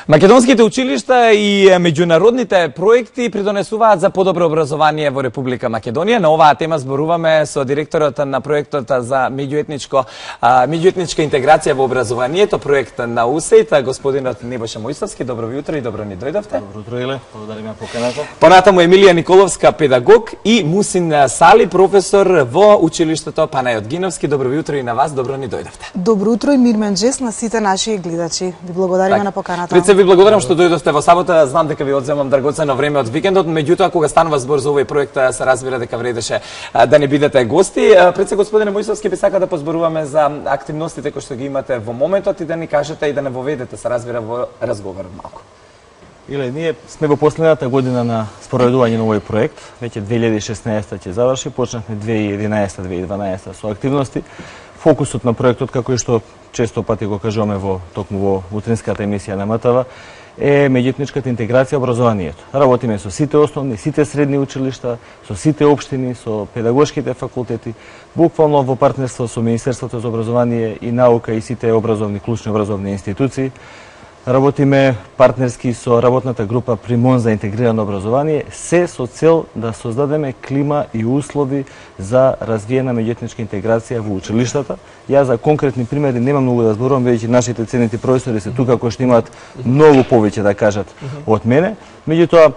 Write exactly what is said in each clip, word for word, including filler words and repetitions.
Македонските училишта и меѓународните проекти придонесуваат за подобро образование во Република Македонија. На оваа тема зборуваме со директорот на проектот за меѓуетничко меѓуетничка интеграција во образованието, проект на У С И Т, господинот Небоша Мојсовски. Добро ви утро и добро ни дојдовте. Добро утро, Иле. Благодариме поканата. Понатаму Емилија Николовска, педагог, и Мусин Сали, професор во училиштето Панајот Гиновски. Добро ви утро и на вас, добро ни дојдовте. Добро утро и мирмен джес на сите наши гледачи. Ви благодариме так, на поканата. Пред се ви благодарам што дојдовте во сабота. Знам дека ви одземам драгоцено време од викендот, меѓутоа кога станува збор за овој проект се разбира дека вредеше да не бидете гости. Пред се, господине Мојсовски, би сака да позборуваме за активностите кои што ги имате во моментот и да ни кажете и да не воведете, се разбира, во разговорот малку. Иле, ние сме во последната година на спроведување на овој проект. Веќе две илјади и шеснаесета ќе заврши, почнавме две илјади и единаесета две илјади и дванаесета со активности. Фокусот на проектот, како и што често пати го кажуваме во токму во утринската емисија на М Т В, е меѓуетничката интеграција образованието. Работиме со сите основни, сите средни училишта, со сите општини, со педагошките факултети, буквално во партнерство со Министерството за образование и наука и сите образовни, клучни образовни институции. Работиме партнерски со работната група Примон за интегрирано образование, се со цел да создадеме клима и услови за развиена меѓуетничка интеграција во училиштата. Ја за конкретни примери нема многу да зборувам, бидејќи нашите ценети професори се тука кои што имаат многу повеќе да кажат од мене. Меѓутоа,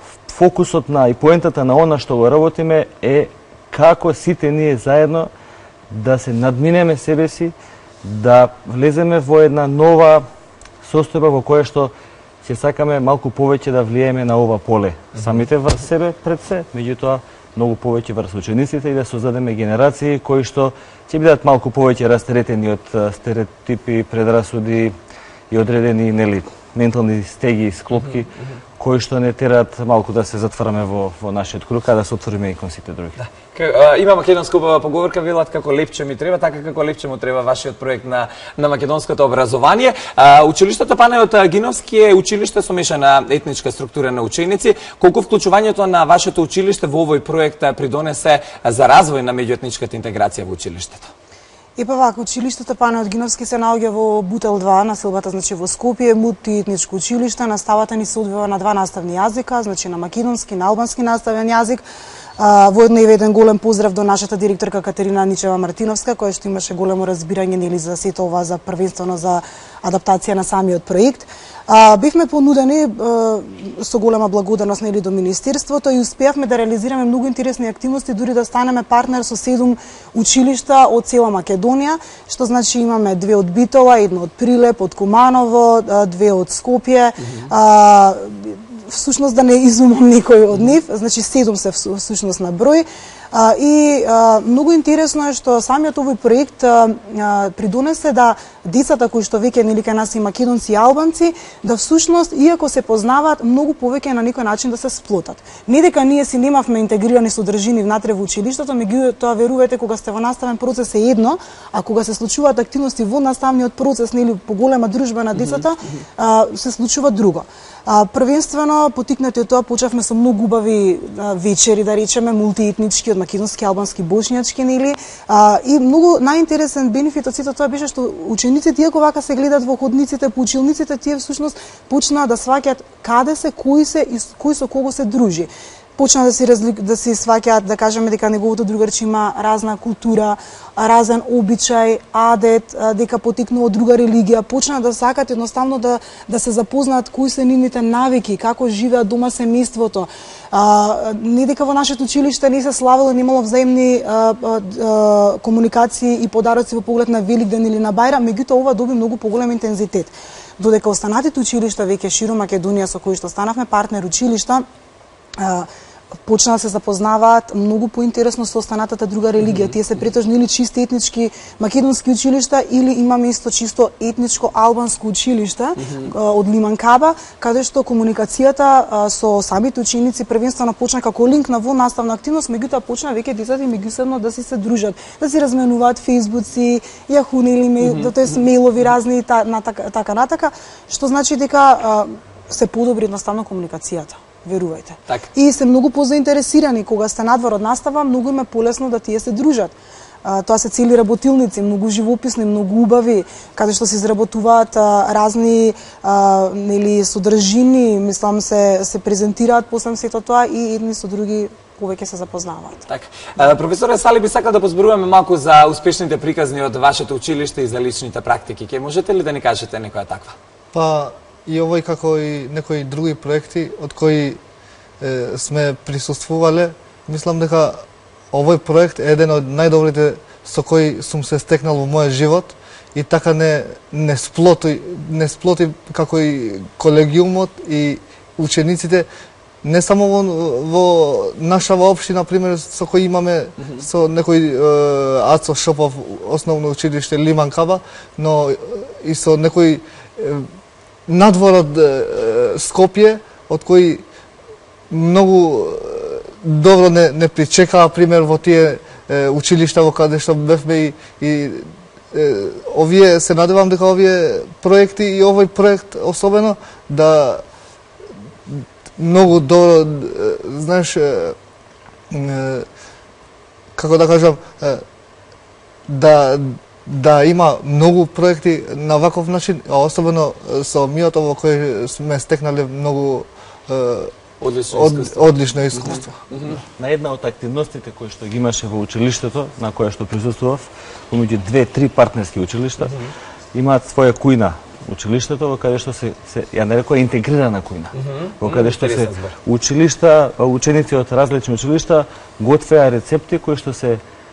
фокусот на и поентата на она што го работиме е како сите ние заедно да се надминеме себе си, да влеземе во една нова состојба во која што ќе сакаме малку повеќе да влиеме на ова поле. Самите врз себе пред се, меѓутоа многу повеќе врз учениците и да создадеме генерации кои што ќе бидат малку повеќе растретени од стереотипи, предрасуди и одредени нели ментални стеги и склопки кои што не терат малку да се затвараме во во нашиот круг, а да се отвориме и кон сите други. Да. А, има македонска убава поговорка, велат како лепче ми треба, така како лепче му треба вашиот проект на на македонското образование. А, училиштето Панајот Гиновски е училиште со мешана етничка структура на ученици. Колку вклучувањето на вашето училиште во овој проект придонесе за развој на меѓуетничката интеграција во училиштето? И па вака, училиштето Панајот Гиновски се наоѓа во Бутел два, населбата значи во Скопје, мултиетничко училиште. Наставата ни се одвива на два наставни јазика, значи на македонски, на албански наставен јазик. Воедно и еден голем поздрав до нашата директорка Катерина Ничева Мартиновска, која што имаше големо разбирање нели за сето ова, за првенствено за адаптација на самиот проект. А, бивме понудени а, со голема благодарност нели до Министерството и успеавме да реализираме многу интересни активности, дури да станеме партнер со седум училишта од цела Македонија, што значи имаме две од Битола, едно од Прилеп, од Куманово, две од Скопје. А, всушност да не изумам некој од нив, значи седум се всушност на број. А, и а, многу интересно е што самиот овој проект а, а, придонесе да децата кои што веќе нели кај нас и македонци и албанци, да всушност иако се познаваат многу повеќе на некој начин да се сплотат. Не дека ние си немавме интегрирани содржини внатре во училиштето, меѓутоа верувајте кога сте во наставен процес е едно, а кога се случуваат активности во наставниот процес нели поголема дружба на децата, а, се случува друго. А, првенствено, потикнати од тоа, почнавме со многу убави а, вечери, да речеме, мултиетнички, од македонски, албански, бошњачки, нели? А, и многу најинтересен бенефит од сето тоа беше што учениците, иако вака се гледат во ходниците, по училниците, тие всушност почнаа да сваќаат каде се, кој се и кој со кого се дружи. Почна да си разлик, да си сваќаат, да кажеме дека неговото другарче има разна култура, разен обичај, адет, дека потекнува од друга религија, почна да сакат едноставно да да се запознаат кои се нивните навики, како живеат дома семејството. А, не дека во нашето училиште не се славело, немало взаимни а, а, комуникации и подароци во поглед на Великден или на Бајрам, меѓутоа ова доби многу поголем интензитет. Додека останатите училишта веќе широм Македонија со кои што станавме партнер училишта, а, почна да се запознаваат многу поинтересно со останатата друга религија. Mm -hmm. Тие се претежно или чисто етнички македонски училишта или имаме исто чисто етничко албанско училиште mm -hmm. од Лиманкаба, каде што комуникацијата а, со самите ученици првенствено почна како линк на во наставна активност, меѓутоа почна веќе децата и меѓусебно да си се дружат, да си разменуваат фејсбуци, јахуни или мейл, mm -hmm. тоест мејлови разни та, на, така, така натака, што значи дека а, се подобри едноставно комуникацијата. Верувајте. Так. И се многу позаинтересирани кога сте надвор од настава, многу им е полесно да тие се дружат. Тоа се цели работилници, многу живописни, многу убави, каде што се изработуваат разни а, нели содржини, мислам се се презентираат после сето тоа и едни со други повеќе се запознаваат. Така. А, професоре Сали, би сакал да позборуваме малку за успешните приказни од вашето училиште и за личните практики. Ке можете ли да ни кажете некоја таква? Па и овој како и некои други проекти од кои е, сме присуствувале, мислам дека овој проект е еден од најдобрите со кои сум се стекнал во мојот живот и така не не сплоти не сплоти како и колегиумот и учениците не само во, во нашава општина, пример, со кој имаме mm -hmm. со некој е, Ацо Шопов основно училиште Лиман Каба, но и со некој е, надвор од е, Скопје, од кои многу добро не, не причекаа, пример, во тие е, училишта во каде што бевме и, и е, овие, се надевам дека овие проекти и овој проект особено да многу добро, знаеш, е, е, како да кажам, е, да да има многу проекти на ваков начин, а особено со миото во кој сме стекнале многу е, Одлично од, искуство. одлично искуство. Mm -hmm. На една од активностите кои што ги имаше во училиштето, на која што присуствував, помеѓу две-три партнерски училишта, mm -hmm. имаат своја кујна училиштето, во каде што се, се ја нарекува интегрирана кујна. Mm -hmm. Во каде што се училишта, ученици од различни училишта готвеа рецепти кои што се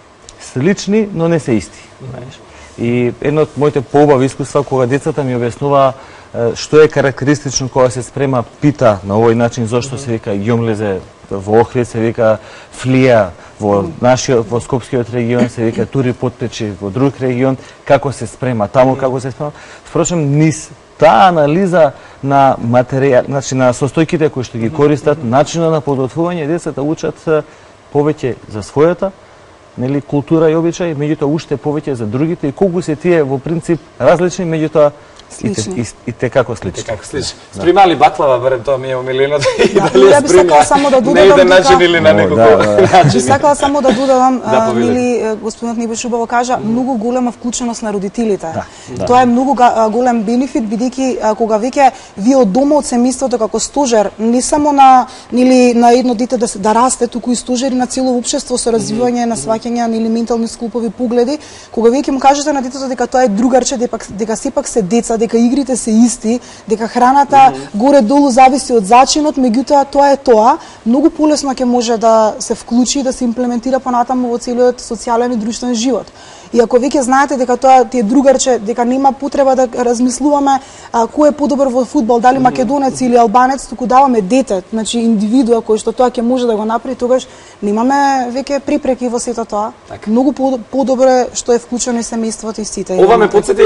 слични, но не се исти. Mm -hmm. И едно од моите поубави искуства кога децата ми објаснуваа што е карактеристично кога се спрема пита на овој начин, зошто се вика ѓомлезе во Охрид, се вика флија во нашиот, во Скопскиот регион, се вика тури потпечи во друг регион, како се спрема таму, како се спрема. Впрочем, низ таа анализа на материјал, значи на состојките кои што ги користат, начинот на подготвување, децата учат повеќе за својата, нели, култура и обичаи, меѓутоа уште повеќе за другите и колку се тие во принцип различни, меѓутоа слични. И, и, и те како слични. Те како слични. Да. Спремали баклава, барем тоа ми е омилено. И да, дали ја би спрема сакала само да на додадам еден дека... начин или на неколку да, да. начини. Би сакала само да додадам, Да, мили господинот Нибој Шубаво кажа, многу голема вклученост на родителите. Да, да. Тоа е многу голем бенефит, бидејќи кога веќе вие од дома, од семејството како стожер, не само на нели на едно дете да да расте, туку и стожери на цело општество со развивање на сваќање нели ментални склопови погледи, кога веќе му кажете на детето дека тоа е другарче, дека дека сепак се деца, дека игрите се исти, дека храната mm -hmm. горе-долу зависи од зачинот, меѓутоа тоа е тоа, многу полесно ќе може да се вклучи и да се имплементира понатаму во целиот социјален и друштвен живот. И ако веќе знаете дека тоа ти е другарче, дека нема потреба да размислуваме а, кој е подобар во фудбал, дали македонец или албанец, туку даваме дете, значи индивидуа кој што тоа ќе може да го направи, тогаш немаме веќе препреки во сето тоа. Так. Многу подобро е што е вклучено и семејството и сите. Ова ме потсети,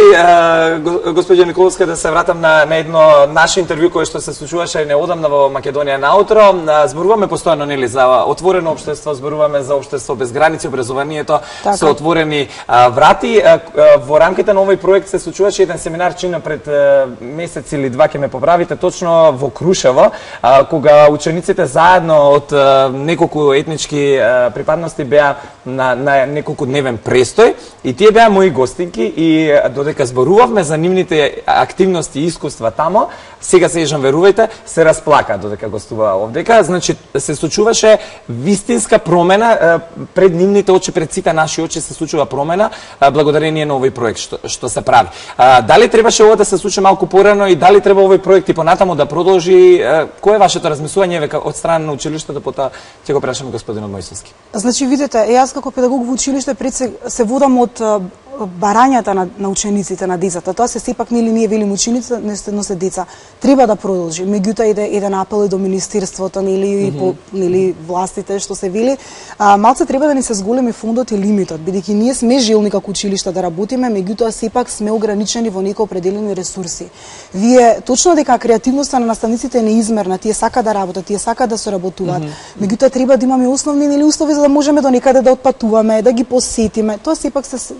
госпоѓа Николовска, да се вратам на, на едно наше интервју кое што се случуваше неодамна во Македонија наутро. Зборуваме постојано нели за отворено општество, зборуваме за општество без граници, образованието така. Со отворени врати. Во рамките на овој проект се случуваше еден семинар чина пред месец или два, ќе ме поправите, точно во Крушево, кога учениците заедно од неколку етнички припадности беа на, на неколку дневен престој и тие беа мои гостинки и додека зборувавме за нивните активности и искуства тамо, сега се ежам, верувајте, се расплака додека гостуваа овдека. Значи се случуваше вистинска промена пред нивните очи, пред сите наши очи се случува промена благодарение на овој проект што, што се прави. А, дали требаше ова да се случи малку порано и дали треба овој проект и понатаму да продолжи? А, кој е вашето размислување века од страна на училиштето, потоа ќе го прашаме господинот Мојсовски. Значи видете, јас како педагог во училиште пред се, се водам од барањата на, на учениците, на децата. Тоа се сепак нели ние велим ученици, но се деца. Треба да продолжи. Меѓутоа иде еден апел и до министерството нели mm -hmm. и по нели властите што се вели, а, малце треба да ни се зголеми фондот и лимитот, бидејќи ние сме желни како училишта да работиме, меѓутоа сепак сме ограничени во некои определени ресурси. Вие точно дека креативноста на наставниците е неизмерна, тие сака да работат, тие сака да соработуваат. Mm -hmm. Меѓутоа треба да имаме основни нели услови за да можеме до некаде да отпатуваме, да ги посетиме. Тоа сепак се средства.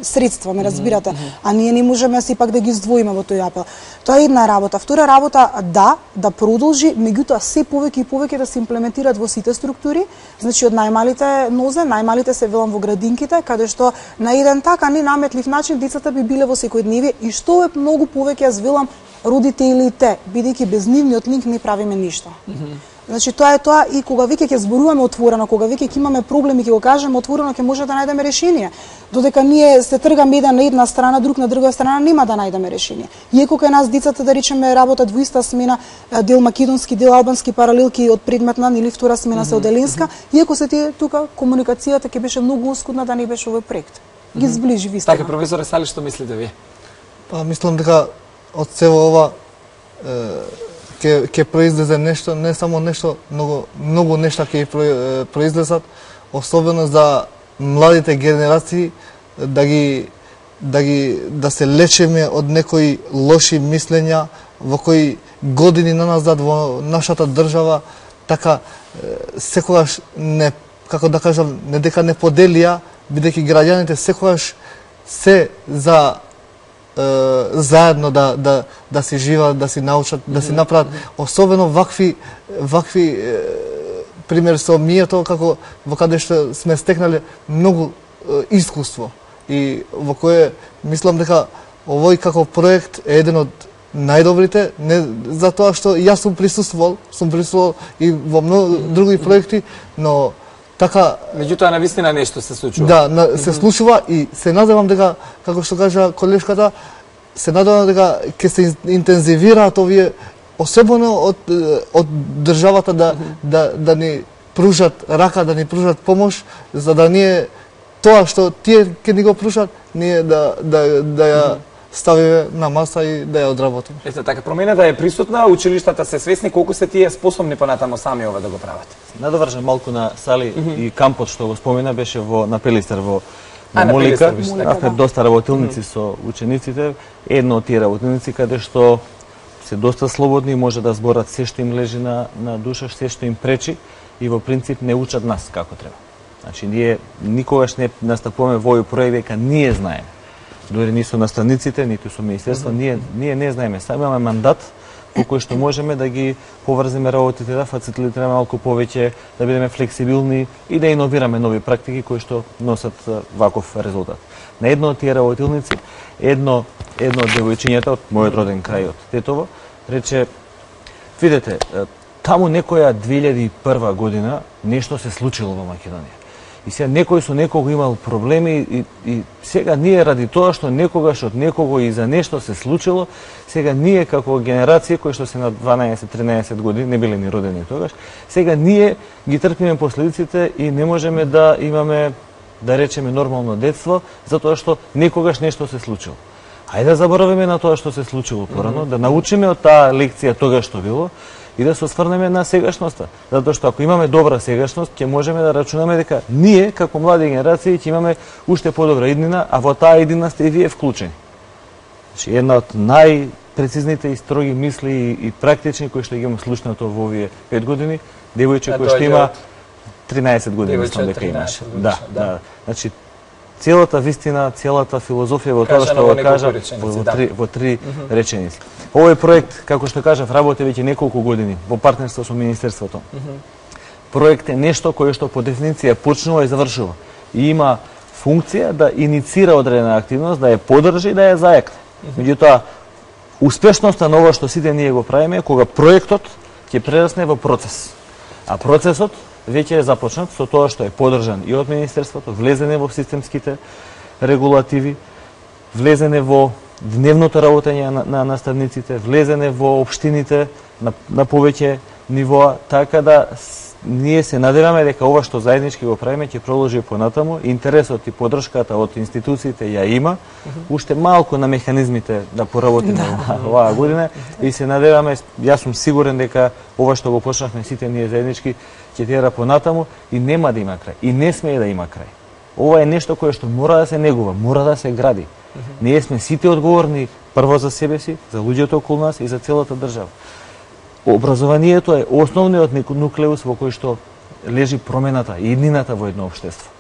општество, ме разбирате. А ние не можеме сепак да ги издвоиме во тој апел. Тоа е една работа. Втора работа, да, да продолжи, меѓутоа се повеќе и повеќе да се имплементираат во сите структури, значи од најмалите нозе, најмалите се велам во градинките, каде што на еден така ненаметлив начин децата би биле во секојдневие и што е многу повеќе јас велам родителите, бидејќи без нивниот линк не правиме ништо. Значи тоа е тоа и кога веќе ќе зборуваме отворено, кога веќе ќе имаме проблеми, ќе го кажеме отворено, ќе може да најдеме решение. Додека ние се тргаме еден на една страна, друг на друга страна, нема да најдеме решение. Иако кај нас децата да речеме работат во иста смена, дел македонски, дел албански паралелки од предметна или втора смена се оделенска, иако се тие тука комуникацијата ќе беше многу оскудна да не беше овој проект. Ги зближи вистина. Така, професоре Сали, што мислите вие? Па мислам дека од цело ова ќе ќе произлезе нешто, не само нешто, многу многу нешта ќе произлезат, особено за младите генерации да ги да ги да се лечеме од некои лоши мислења во кои години наназад во нашата држава така секогаш не, како да кажам, не дека не поделија, бидејќи граѓаните секогаш се за заедно да да да си живеат, да си научат, да си направат, особено вакви вакви пример со мието, како во каде што сме стекнале многу искуство и во кое мислам дека овој како проект е еден од најдобрите, не затоа што јас сум присуствувал, сум присуствувал и во многу други проекти, но така меѓутоа навистина нешто се случува. Да, на, се случува и се надевам дека, како што кажа колешката, се надевам дека ќе се интензивираат овие, особено од од државата да да да ни пружат рака, да ни пружат помош, за да ние тоа што тие ќе ни го пружат, ние да да да ја ставиме на маса и да ја одработиме. Ете така, промената е присутна, училиштата се свесни колку се тие способни понатамо сами ова да го прават. Надовршам малку на Сали mm -hmm. и кампот што го спомена беше во на Пелистер во а, на Молика. Имавме доста работилници mm -hmm. со учениците. Едно од тие работилници каде што се доста слободни, може да зборат се што им лежи на на душа, се што им пречи и во принцип не учат нас како треба. Значи ние никогаш не настапуваме во овој проект дека ние знаеме. Дори ни со наставниците, ниту со министерство, mm -hmm. ние ние не знаеме, само имаме мандат по кој што можеме да ги поврземе работите, да фацилитираме малку повеќе, да бидеме флексибилни и да иновираме нови практики кои што носат ваков резултат. На едно од тие работилници, едно едно од девојчињата од мојот роден крај од Тетово, рече: видете, таму некоја две илјади и прва година нешто се случило во Македонија. И сега некој со некого имал проблеми и, и сега ние ради тоа што некогаш од некого и за нешто се случило, сега ние како генерација кои што се на дванаесет-тринаесет години, не биле ни родени тогаш, сега ние ги трпиме последиците и не можеме да имаме, да речеме, нормално детство, затоа што некогаш нешто се случило. Ајде да заборавиме на тоа што се случило порано, mm -hmm. да научиме од таа лекција тогаш што било, и да се осврнеме на сегашноста. Затоа што ако имаме добра сегашност, ќе можеме да рачунаме дека ние, како млади генерации, ќе имаме уште подобра иднина, а во таа иднина сте и вие вклучени. Значи, една од најпрецизните и строги мисли и, и практични кои што ги имам слушнато во овие пет години, девојче кој што има тринаесет години, мислам дека имаше. Да, да. Значи, целата вистина, целата филозофија во тоа што го кажа во три, во три реченици. Овој проект, како што кажав, работи веќе неколку години во партнерство со Министерството. Проект е нешто кое што по дефиниција почнува и завршува. И има функција да иницира одредена активност, да ја поддржи и да ја зајакне. Меѓутоа, успешноста на ова што сите ние го правиме е кога проектот ќе прерасне во процес. А процесот веќе е започнат со тоа што е поддржан и од Министерството, влезене во системските регулативи, влезене во дневното работење на, на наставниците, влезене во општините на, на повеќе нивоа, така да ние се надеваме дека ова што заеднички го правиме ќе продолжи понатаму. Интересот и поддршката од институциите ја има, уште малку на механизмите да поработиме да. оваа година и се надеваме, јас сум сигурен дека ова што го почнавме сите ние заеднички ќе тера понатаму и нема да има крај. И не смее да има крај. Ова е нешто кое што мора да се негува, мора да се гради. Ние сме сите одговорни прво за себе си, за луѓето околу нас и за целата држава. Образованието е основниот нуклеус во кој што лежи промената и иднината во едно општество.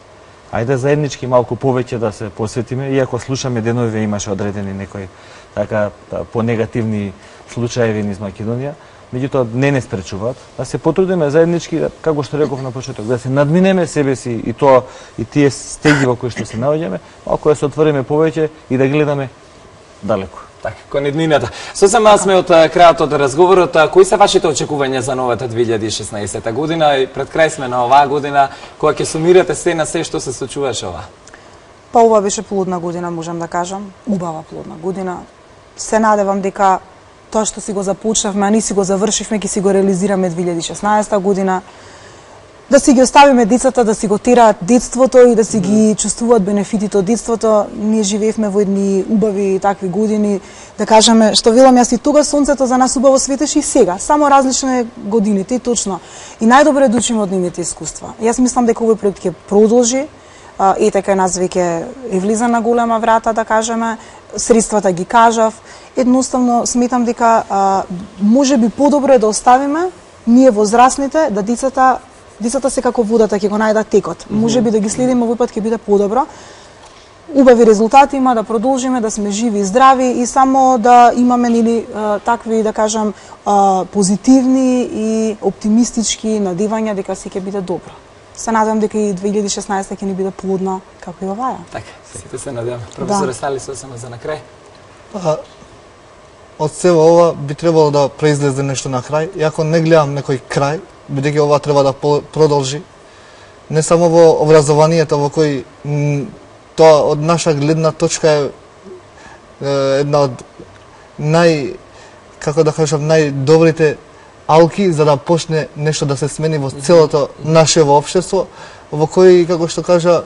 ајде заеднички малку повеќе да се посветиме, иако слушаме денови имаше одредени некои така понегативни случаеви низ Македонија, меѓутоа не не спречуваат да се потрудиме заеднички, како што реков на почеток, да се надминеме себе си и тоа и тие стеги во кои што се наоѓаме, малку да се отвориме повеќе и да гледаме далеко. Така, кон иднината. Сосема сме од крајот од разговорот. Кои се вашите очекувања за новата две илјади и шеснаесета година и пред крај сме на оваа година, кога ќе сумирате се на се што се случуваше ова? Па ова беше плодна година, можам да кажам. Убава плодна година. Се надевам дека тоа што си го започнавме, а ние си го завршивме, ќе си го реализираме две илјади и шеснаесета година. Да си ги оставиме децата да си го тераат детството и да си ги чувствуваат бенефитите од детството. Ние живеевме во едни убави такви години, да кажеме, што велам јас и тога сонцето за нас убаво светеше и сега, само различни годините и точно. И најдобро е да учиме од нивните искуства. Јас мислам дека овој проект ќе продолжи, и така нас веќе е влиза на голема врата, да кажеме, средствата ги кажав. Едноставно сметам дека може би подобро е да оставиме ние возрастните, да децата Децата се како водата, ќе го најдат текот. Може би да ги следиме овој пат ќе биде подобро. Убави резултати има, да продолжиме, да сме живи и здрави и само да имаме нели такви, да кажам, позитивни и оптимистички надевања дека се ќе биде добро. Се надевам дека и две илјади и шеснаесета ќе ни биде плодна како и оваа. Така, сите се надевам. Професор да. Сали, сосема за на крај. Па, од сева ова би требало да произлезе нешто на крај. Иако не гледам некој крај, бидејќи ова треба да продолжи. Не само во образованието, во кој тоа од наша гледна точка е, е една од нај, како да кажам, најдобрите алки за да почне нешто да се смени во целото наше општество, во кој, како што кажа,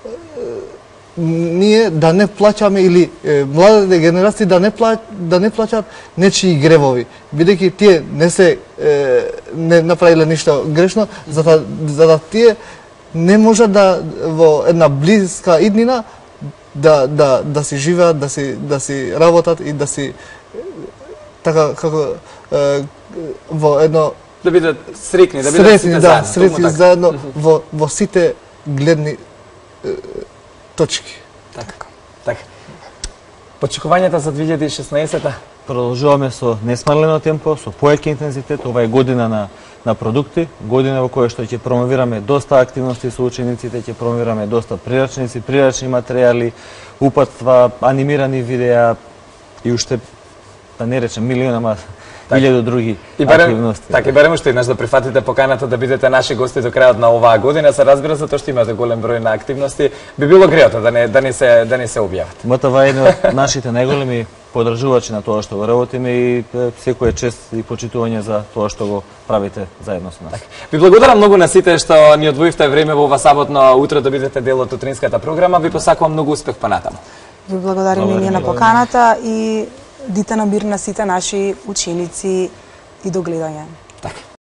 ние да не плаќаме или е, младите генерации да не пла, да не плаќаат нечии гревови, бидејќи тие не се е, не направиле ништо грешно, за да, за да тие не можат да во една близка иднина да да да си живеат, да си да си работат и да си така како е, во едно да бидат среќни, да бидат среќни, сите да, заедно, среќни заедно во во сите гледни е, точки. Така. Така. Очекувањата за две илјади и шеснаесета? Продолжуваме со несмалено темпо, со поеќе интензитет. Ова е година на на продукти, година во која што ќе промовираме доста активности со учениците, ќе промовираме доста прирачници, прирачни материјали, упатства, анимирани видеа и уште да не речем милион, ама илјади други и барем, активности. Така, и барем уште еднаш да прифатите поканата да бидете наши гости до крајот на оваа година. Се разбира затоа што имате голем број на активности. Би било греото да не да не се да не се објават. Мотава е еден од нашите најголеми поддржувачи на тоа што го работиме и секој чест и почитување за тоа што го правите заедно со нас. Так. Ви благодарам многу на сите што ни одвоивте време во ова саботно утро да бидете дел од утринската програма. Ви посакувам многу успех понатаму. Ви благодариме ние на поканата и дите на мир на сите наши ученици и до гледање. Така.